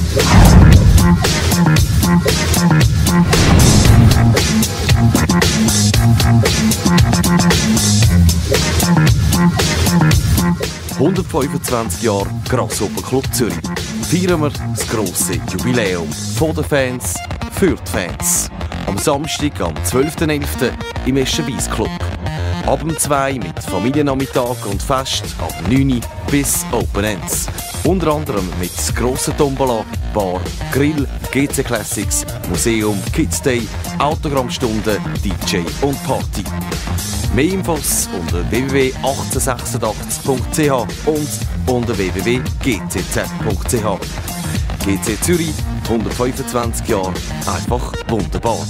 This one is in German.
«125 Jahre Grasshopper Club Zürich». Feiern wir das grosse Jubiläum von den Fans für die Fans. Am Samstag, am 12.11. im Eschenwies-Club. Ab 2 mit Familiennachmittag und Fest, ab 9 bis Open Ends. Unter anderem mit grossen Tombola, Bar, Grill, GC Classics, Museum, Kids Day, Autogrammstunde, DJ und Party. Mehr Infos unter www.1886.ch und unter www.gcz.ch. GC Zürich, 125 Jahre, einfach wunderbar.